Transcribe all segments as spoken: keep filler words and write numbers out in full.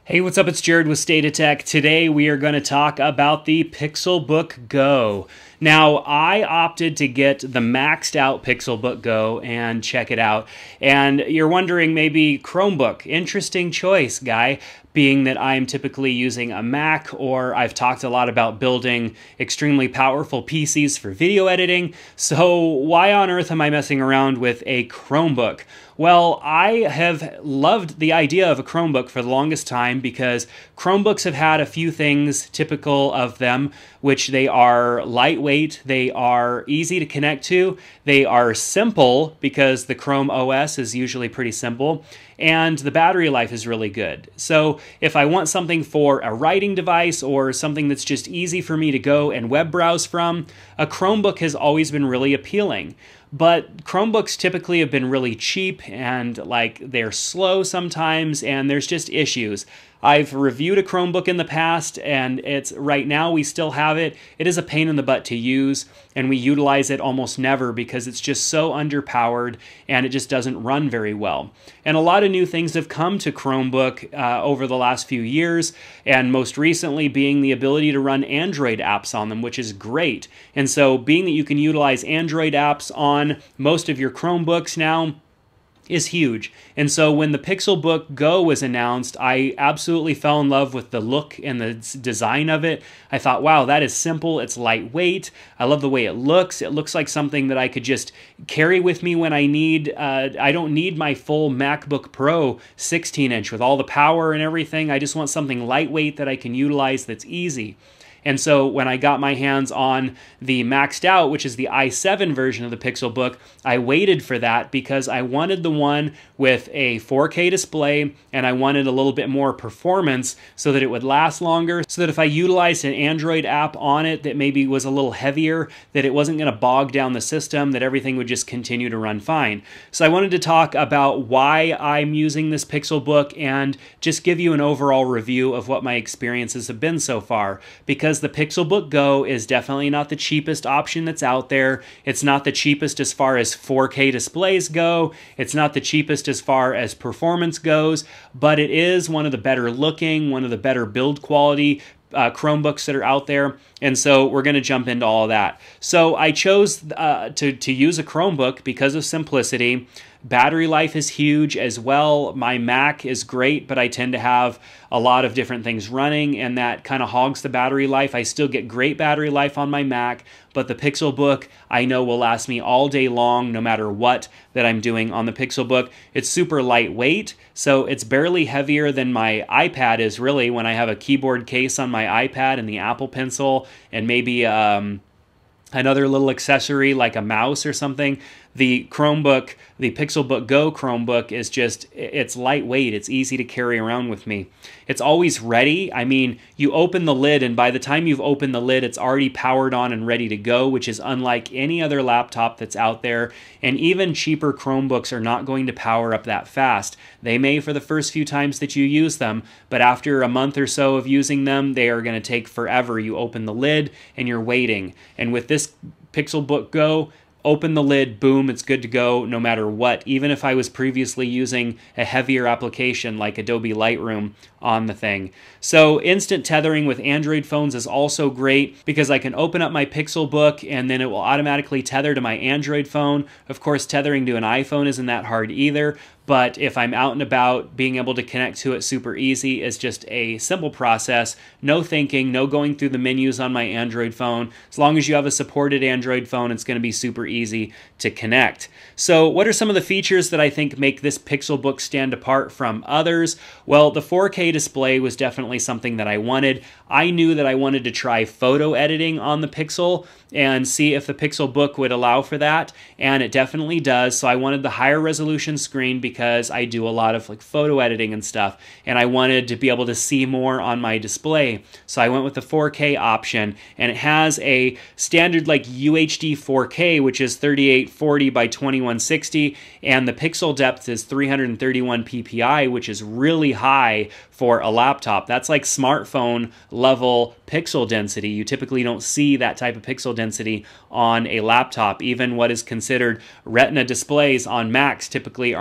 Hey, what's up? It's Jared with State of Tech. Today we are going to talk about the Pixelbook Go. Now, I opted to get the maxed out Pixelbook Go and check it out. And you're wondering, maybe Chromebook. Interesting choice, guy. Being that I'm typically using a Mac, or I've talked a lot about building extremely powerful P Cs for video editing. So why on earth am I messing around with a Chromebook? Well, I have loved the idea of a Chromebook for the longest time because Chromebooks have had a few things typical of them, which they are lightweight, they are easy to connect to, they are simple because the Chrome O S is usually pretty simple, and the battery life is really good. So if I want something for a writing device or something that's just easy for me to go and web browse from, a Chromebook has always been really appealing. But Chromebooks typically have been really cheap and like they're slow sometimes, and there's just issues. I've reviewed a Chromebook in the past, and it's right now we still have it. It is a pain in the butt to use, and we utilize it almost never because it's just so underpowered and it just doesn't run very well. And a lot of new things have come to Chromebook uh, over the last few years, and most recently being the ability to run Android apps on them, which is great. And so being that you can utilize Android apps on most of your Chromebooks now is huge. And so when the Pixelbook Go was announced, I absolutely fell in love with the look and the design of it. I thought, wow, that is simple, it's lightweight, I love the way it looks. It looks like something that I could just carry with me when I need, uh, I don't need my full MacBook Pro sixteen inch with all the power and everything. I just want something lightweight that I can utilize that's easy. And so when I got my hands on the maxed out, which is the i seven version of the Pixelbook, I waited for that because I wanted the one with a four K display, and I wanted a little bit more performance so that it would last longer, so that if I utilized an Android app on it that maybe was a little heavier, that it wasn't going to bog down the system, that everything would just continue to run fine. So I wanted to talk about why I'm using this Pixelbook and just give you an overall review of what my experiences have been so far, because the Pixelbook Go is definitely not the cheapest option that's out there. It's not the cheapest as far as four K displays go. It's not the cheapest as far as performance goes, but it is one of the better looking, one of the better build quality Uh, Chromebooks that are out there, and so we're going to jump into all of that. So I chose uh, to, to use a Chromebook because of simplicity. Battery life is huge as well. My Mac is great, but I tend to have a lot of different things running, and that kind of hogs the battery life. I still get great battery life on my Mac, but the Pixelbook I know will last me all day long no matter what that I'm doing on the Pixelbook. It's super lightweight, so it's barely heavier than my iPad is really when I have a keyboard case on my iPad and the Apple Pencil and maybe um, another little accessory like a mouse or something. The Chromebook, the Pixelbook Go Chromebook is just, it's lightweight, it's easy to carry around with me. It's always ready. I mean, you open the lid, and by the time you've opened the lid, it's already powered on and ready to go, which is unlike any other laptop that's out there. And even cheaper Chromebooks are not going to power up that fast. They may for the first few times that you use them, but after a month or so of using them, they are going to take forever. You open the lid and you're waiting. And with this Pixelbook Go, open the lid, boom, it's good to go no matter what, even if I was previously using a heavier application like Adobe Lightroom on the thing. So instant tethering with Android phones is also great because I can open up my Pixelbook and then it will automatically tether to my Android phone. Of course, tethering to an iPhone isn't that hard either, but if I'm out and about, being able to connect to it super easy is just a simple process. No thinking, no going through the menus on my Android phone. As long as you have a supported Android phone, it's going to be super easy to connect. So what are some of the features that I think make this Pixelbook stand apart from others? Well, the four K display was definitely something that I wanted. I knew that I wanted to try photo editing on the Pixel and see if the Pixelbook would allow for that, and it definitely does. So I wanted the higher resolution screen because I do a lot of like photo editing and stuff, and I wanted to be able to see more on my display. So I went with the four K option, and it has a standard like U H D four K, which is thirty-eight forty by twenty-one sixty, and the pixel depth is three hundred thirty-one P P I, which is really high for a laptop. That's like smartphone level pixel density. You typically don't see that type of pixel density on a laptop. Even what is considered Retina displays on Macs typically are not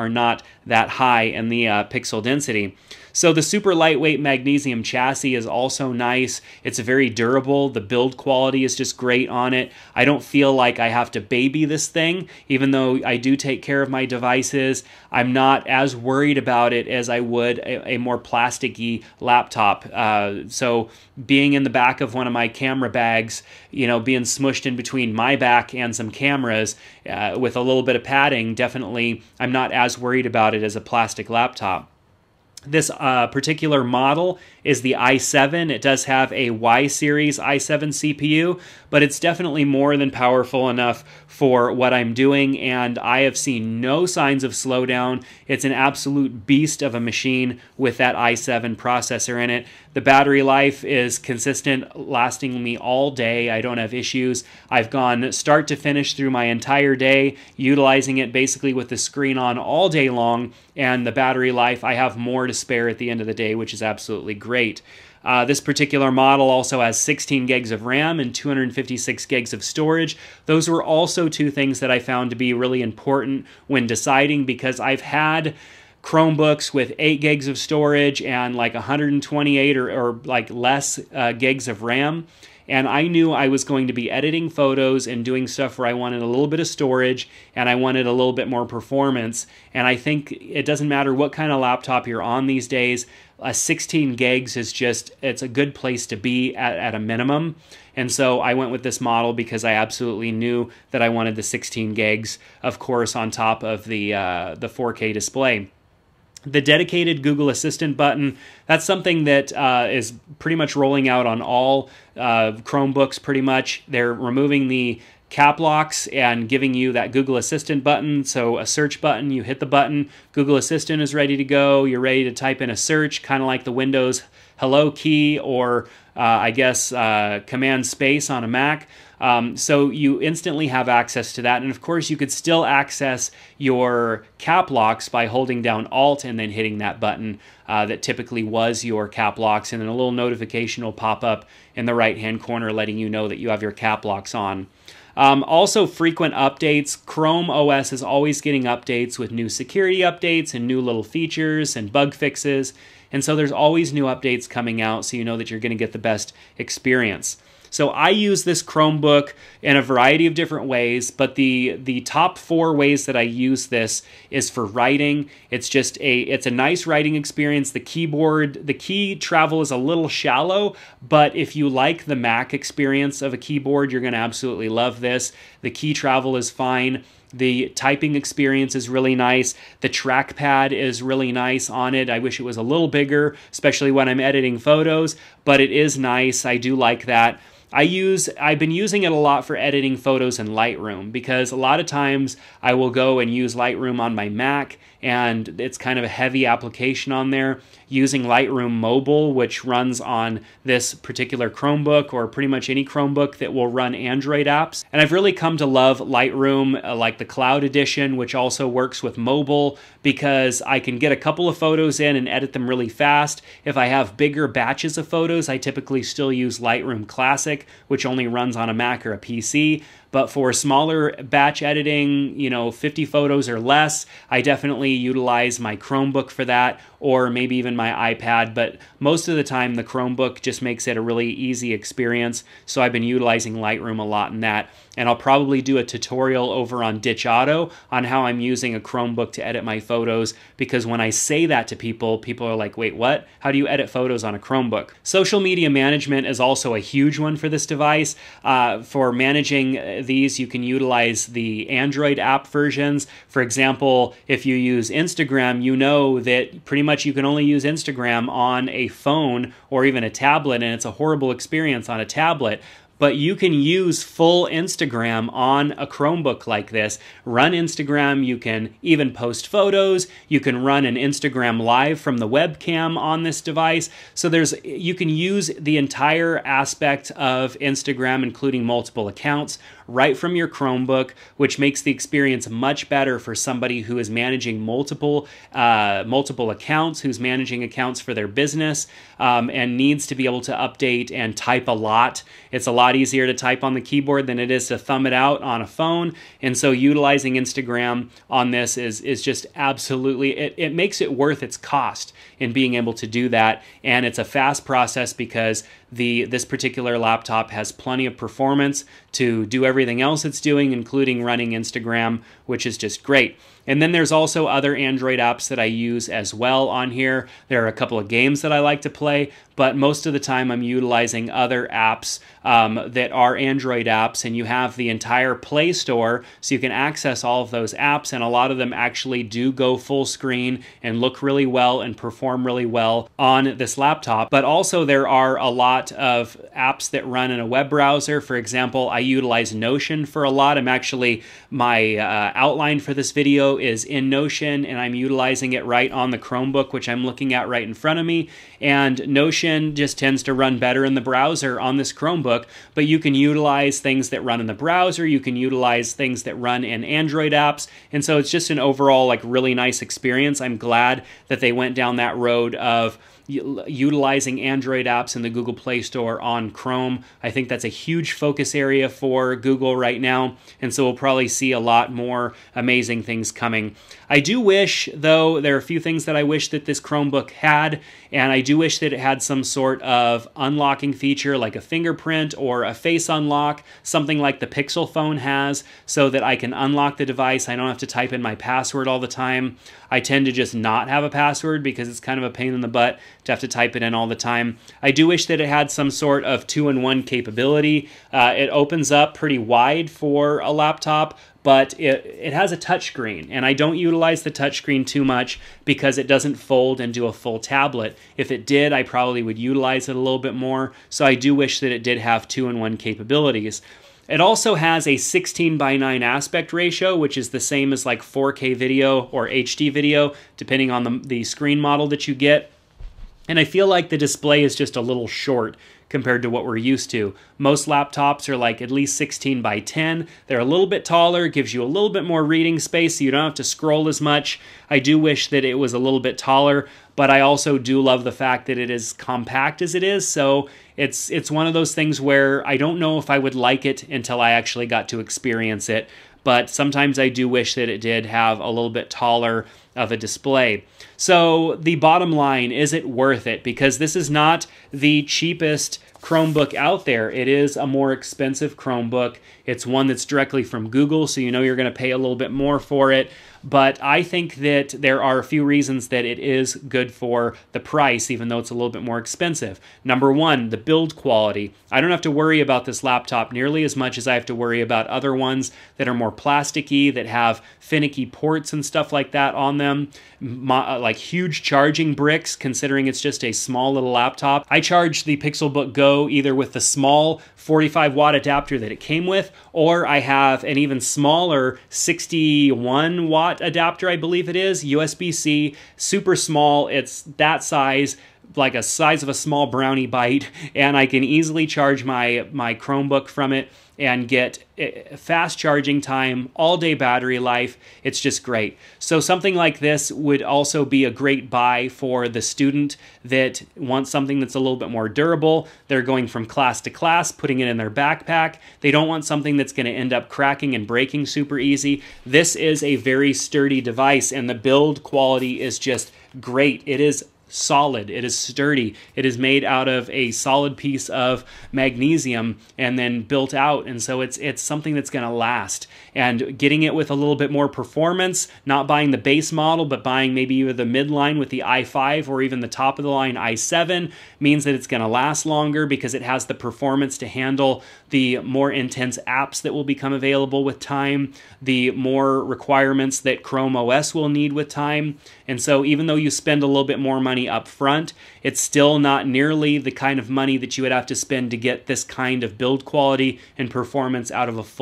not that high in the uh, pixel density. So the super lightweight magnesium chassis is also nice. It's very durable. The build quality is just great on it. I don't feel like I have to baby this thing, even though I do take care of my devices. I'm not as worried about it as I would a, a more plasticky laptop. Uh, so being in the back of one of my camera bags, you know, being smushed in between my back and some cameras uh, with a little bit of padding, definitely I'm not as worried about it as a plastic laptop. This uh, particular model is the i seven. It does have a Y series i seven C P U, but it's definitely more than powerful enough for what I'm doing, and I have seen no signs of slowdown. It's an absolute beast of a machine with that i seven processor in it. The battery life is consistent, lasting me all day. I don't have issues. I've gone start to finish through my entire day, utilizing it basically with the screen on all day long, and the battery life, I have more to spare at the end of the day, which is absolutely great. Uh, this particular model also has sixteen gigs of RAM and two hundred fifty-six gigs of storage. Those were also two things that I found to be really important when deciding, because I've had Chromebooks with eight gigs of storage and like one hundred twenty-eight or, or like less uh, gigs of RAM. And I knew I was going to be editing photos and doing stuff where I wanted a little bit of storage and I wanted a little bit more performance. And I think it doesn't matter what kind of laptop you're on these days, a sixteen gigs is just, it's a good place to be at, at a minimum. And so I went with this model because I absolutely knew that I wanted the sixteen gigs, of course, on top of the, uh, the four K display. The dedicated Google Assistant button, that's something that uh, is pretty much rolling out on all uh, Chromebooks pretty much. They're removing the cap locks and giving you that Google Assistant button. So a search button, you hit the button, Google Assistant is ready to go. You're ready to type in a search, kind of like the Windows Hello key or uh, I guess uh, Command Space on a Mac. Um, so you instantly have access to that. And of course, you could still access your cap locks by holding down Alt and then hitting that button uh, that typically was your cap locks. And then a little notification will pop up in the right-hand corner letting you know that you have your cap locks on. Um, also, frequent updates. Chrome O S is always getting updates with new security updates and new little features and bug fixes. And so there's always new updates coming out, so you know that you're going to get the best experience. So I use this Chromebook in a variety of different ways, but the the top four ways that I use this is for writing. It's just a it's a nice writing experience. The keyboard, the key travel is a little shallow, but if you like the Mac experience of a keyboard, you're going to absolutely love this. The key travel is fine. The typing experience is really nice. The trackpad is really nice on it. I wish it was a little bigger, especially when I'm editing photos, but it is nice. I do like that. I use, I've been using it a lot for editing photos in Lightroom because a lot of times I will go and use Lightroom on my Mac and it's kind of a heavy application on there. Using Lightroom Mobile, which runs on this particular Chromebook or pretty much any Chromebook that will run Android apps. And I've really come to love Lightroom, uh, like the Cloud Edition, which also works with mobile because I can get a couple of photos in and edit them really fast. If I have bigger batches of photos, I typically still use Lightroom Classic, which only runs on a Mac or a P C. But for smaller batch editing, you know, fifty photos or less, I definitely utilize my Chromebook for that, or maybe even my iPad. But most of the time, the Chromebook just makes it a really easy experience. So I've been utilizing Lightroom a lot in that. And I'll probably do a tutorial over on Ditch Auto on how I'm using a Chromebook to edit my photos, because when I say that to people, people are like, wait, what? How do you edit photos on a Chromebook? Social media management is also a huge one for this device. Uh, for managing these, you can utilize the Android app versions. For example, if you use Instagram, you know that pretty much you can only use Instagram on a phone or even a tablet, and it's a horrible experience on a tablet. But you can use full Instagram on a Chromebook like this. Run Instagram, you can even post photos, you can run an Instagram live from the webcam on this device. So there's you can use the entire aspect of Instagram, including multiple accounts, right from your Chromebook, which makes the experience much better for somebody who is managing multiple uh, multiple accounts, who's managing accounts for their business, um, and needs to be able to update and type a lot. It's a lot lot easier to type on the keyboard than it is to thumb it out on a phone. And so utilizing Instagram on this is, is just absolutely, it, it makes it worth its cost in being able to do that. And it's a fast process because the this particular laptop has plenty of performance to do everything else it's doing, including running Instagram, which is just great. And then there's also other Android apps that I use as well on here. There are a couple of games that I like to play, but most of the time I'm utilizing other apps um, that are Android apps, and you have the entire Play Store, so you can access all of those apps, and a lot of them actually do go full screen and look really well and perform really well on this laptop. But also there are a lot of apps that run in a web browser. For example, I utilize Notion for a lot. I'm actually, my uh, outline for this video is in Notion, and I'm utilizing it right on the Chromebook, which I'm looking at right in front of me. And Notion just tends to run better in the browser on this Chromebook, but you can utilize things that run in the browser, you can utilize things that run in Android apps, and so it's just an overall like really nice experience. I'm glad that they went down that road of utilizing Android apps in the Google Play Store on Chrome. I think that's a huge focus area for Google right now, and so we'll probably see a lot more amazing things coming. I do wish, though, there are a few things that I wish that this Chromebook had, and I do wish that it had some sort of unlocking feature like a fingerprint or a face unlock, something like the Pixel phone has, so that I can unlock the device. I don't have to type in my password all the time. I tend to just not have a password because it's kind of a pain in the butt to have to type it in all the time. I do wish that it had some sort of two-in-one capability. Uh, it opens up pretty wide for a laptop, but it, it has a touchscreen, and I don't utilize the touchscreen too much because it doesn't fold into a full tablet. If it did, I probably would utilize it a little bit more, so I do wish that it did have two-in-one capabilities. It also has a sixteen by nine aspect ratio, which is the same as like four K video or H D video, depending on the, the screen model that you get. And I feel like the display is just a little short compared to what we're used to. Most laptops are like at least sixteen by ten. They're a little bit taller, gives you a little bit more reading space so you don't have to scroll as much. I do wish that it was a little bit taller, but I also do love the fact that it is compact as it is, so it's it's one of those things where I don't know if I would like it until I actually got to experience it, but sometimes I do wish that it did have a little bit taller of a display. So the bottom line, is it worth it? Because this is not the cheapest Chromebook out there. It is a more expensive Chromebook. It's one that's directly from Google, so you know you're going to pay a little bit more for it. But I think that there are a few reasons that it is good for the price, even though it's a little bit more expensive. Number one, the build quality. I don't have to worry about this laptop nearly as much as I have to worry about other ones that are more plasticky, that have finicky ports and stuff like that on them. My, like huge charging bricks, considering it's just a small little laptop. I charge the Pixelbook Go either with the small forty-five watt adapter that it came with, or I have an even smaller sixty-one watt adapter, I believe it is, U S B C, super small. It's that size, like a size of a small brownie bite, and I can easily charge my my Chromebook from it and get fast charging time, all day battery life. It's just great. So something like this would also be a great buy for the student that wants something that's a little bit more durable. They're going from class to class, putting it in their backpack. They don't want something that's going to end up cracking and breaking super easy. This is a very sturdy device, and the build quality is just great. It is solid, it is sturdy, it is made out of a solid piece of magnesium and then built out, and so it's it's something that's going to last. And getting it with a little bit more performance, not buying the base model but buying maybe either the midline with the i five or even the top of the line i seven, means that it's going to last longer because it has the performance to handle the more intense apps that will become available with time, the more requirements that Chrome O S will need with time. And so even though you spend a little bit more money up front, it's still not nearly the kind of money that you would have to spend to get this kind of build quality and performance out of a full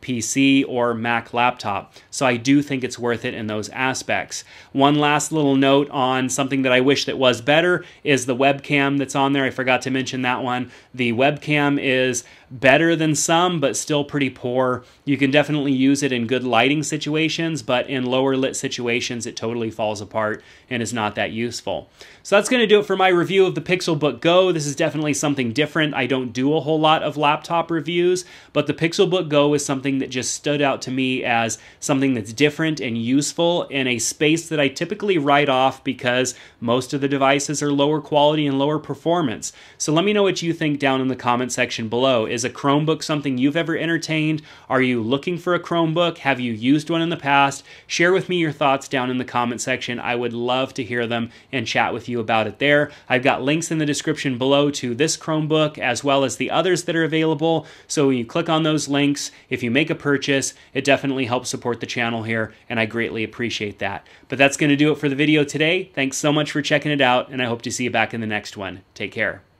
P C or Mac laptop. So I do think it's worth it in those aspects. One last little note on something that I wish that was better is the webcam that's on there. I forgot to mention that one. The webcam is better than some, but still pretty poor. You can definitely use it in good lighting situations, but in lower lit situations, it totally falls apart and is not that useful. So that's going to do it for my review of the Pixelbook Go. This is definitely something different. I don't do a whole lot of laptop reviews, but the Pixelbook Go is something that just stood out to me as something that's different and useful in a space that I typically write off because most of the devices are lower quality and lower performance. So let me know what you think down in the comment section below. Is a Chromebook something you've ever entertained? Are you looking for a Chromebook? Have you used one in the past? Share with me your thoughts down in the comment section. I would love to hear them and chat with you about it there. I've got links in the description below to this Chromebook as well as the others that are available. So when you click on those links, if you make a purchase, it definitely helps support the channel here, and I greatly appreciate that. But that's going to do it for the video today. Thanks so much for checking it out, and I hope to see you back in the next one. Take care.